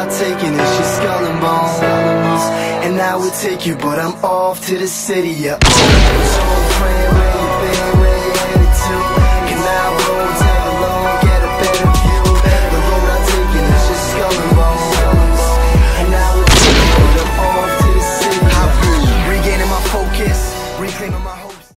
about taking is your skull and bones. And I would take you, but I'm off to the city, yeah. So friend, where you been,